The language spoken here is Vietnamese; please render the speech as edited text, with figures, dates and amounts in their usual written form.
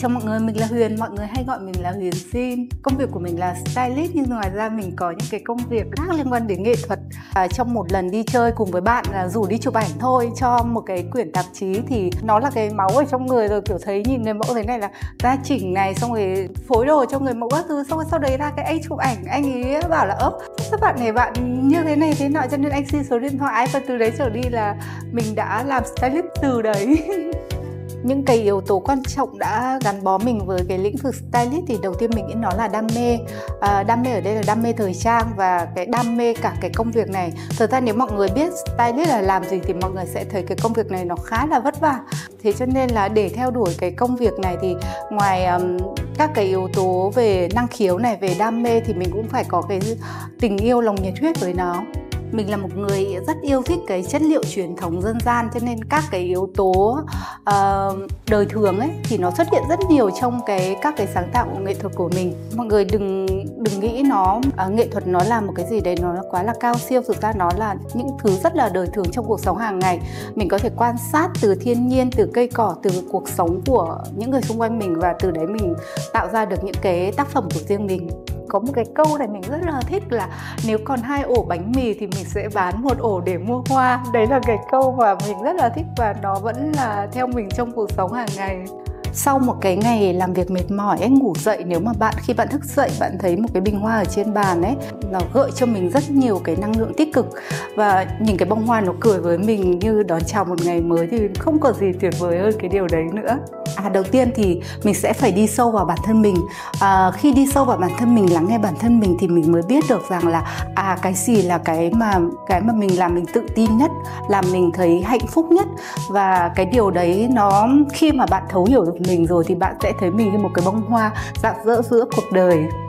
Chào mọi người, mình là Huyền, mọi người hay gọi mình là Huyền Xin. Công việc của mình là stylist nhưng ngoài ra mình có những cái công việc khác liên quan đến nghệ thuật. Trong một lần đi chơi cùng với bạn là rủ đi chụp ảnh thôi cho một cái quyển tạp chí thì nó là cái máu ở trong người rồi, kiểu thấy nhìn người mẫu thế này là ra chỉnh này, xong rồi phối đồ cho người mẫu các thứ, xong rồi sau đấy ra cái anh chụp ảnh, anh ấy bảo là các bạn này bạn như thế này thế nọ, cho nên anh xin số điện thoại, và từ đấy trở đi là mình đã làm stylist từ đấy. Những cái yếu tố quan trọng đã gắn bó mình với cái lĩnh vực stylist thì đầu tiên mình nghĩ nó là đam mê. Đam mê ở đây là đam mê thời trang và cái đam mê cả cái công việc này. Thật ra nếu mọi người biết stylist là làm gì thì mọi người sẽ thấy cái công việc này nó khá là vất vả. Thế cho nên là để theo đuổi cái công việc này thì ngoài các cái yếu tố về năng khiếu này, về đam mê thì mình cũng phải có cái tình yêu, lòng nhiệt huyết với nó. Mình là một người rất yêu thích cái chất liệu truyền thống dân gian, cho nên các cái yếu tố đời thường ấy thì nó xuất hiện rất nhiều trong các cái sáng tạo nghệ thuật của mình. Mọi người đừng nghĩ nghệ thuật nó là một cái gì đấy nó quá là cao siêu. Thực ra nó là những thứ rất là đời thường trong cuộc sống hàng ngày. Mình có thể quan sát từ thiên nhiên, từ cây cỏ, từ cuộc sống của những người xung quanh mình, và từ đấy mình tạo ra được những cái tác phẩm của riêng mình. Có một cái câu này mình rất là thích là nếu còn 2 ổ bánh mì thì mình sẽ bán 1 ổ để mua hoa. Đấy là cái câu mà mình rất là thích và nó vẫn là theo mình trong cuộc sống hàng ngày. Sau một cái ngày làm việc mệt mỏi ấy, ngủ dậy, nếu mà khi bạn thức dậy bạn thấy một cái bình hoa ở trên bàn ấy, nó gợi cho mình rất nhiều cái năng lượng tích cực, và nhìn cái bông hoa nó cười với mình như đón chào một ngày mới thì không có gì tuyệt vời hơn cái điều đấy nữa. Đầu tiên thì mình sẽ phải đi sâu vào bản thân mình. Khi đi sâu vào bản thân mình, lắng nghe bản thân mình thì mình mới biết được rằng là cái gì là cái mà mình làm mình tự tin nhất, làm mình thấy hạnh phúc nhất. Và cái điều đấy khi mà bạn thấu hiểu được mình rồi thì bạn sẽ thấy mình như một cái bông hoa rạng rỡ giữa cuộc đời.